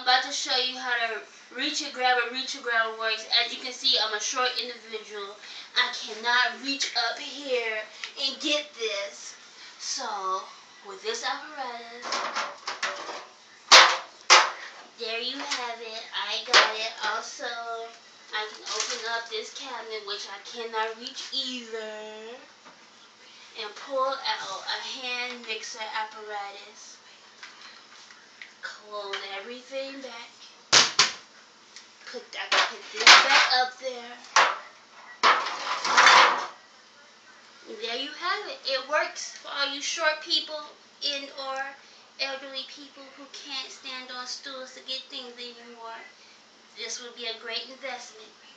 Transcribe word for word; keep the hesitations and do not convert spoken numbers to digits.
I'm about to show you how to reach and grab a reach and grab works. As you can see, I'm a short individual. I cannot reach up here and get this. So, with this apparatus, there you have it. I got it. Also, I can open up this cabinet, which I cannot reach either, and pull out a hand mixer apparatus. Close everything back. Put, I can put this back up there. And there you have it. It works for all you short people and or elderly people who can't stand on stools to get things anymore. This would be a great investment.